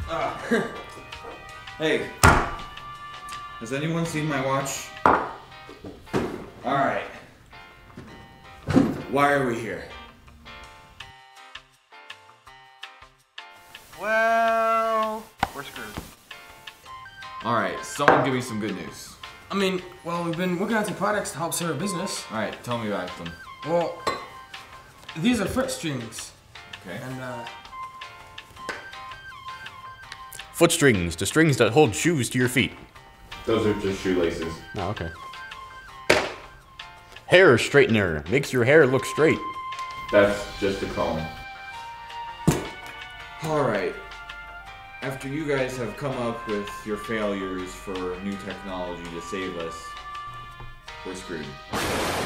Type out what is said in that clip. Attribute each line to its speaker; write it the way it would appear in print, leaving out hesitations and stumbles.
Speaker 1: Hey, has anyone seen my watch? Alright. Why are we here?
Speaker 2: Well, we're screwed.
Speaker 1: Alright, someone give me some good news.
Speaker 2: I mean, well, we've been working on some products to help serve our business.
Speaker 1: Alright, tell me about them.
Speaker 2: Well, these are foot strings.
Speaker 1: Okay.
Speaker 2: And,
Speaker 3: Foot strings, the strings that hold shoes to your feet.
Speaker 4: Those are just shoelaces.
Speaker 3: Oh, okay. Hair straightener, makes your hair look straight.
Speaker 4: That's just a comb.
Speaker 1: Alright. After you guys have come up with your failures for new technology to save us, we're screwed.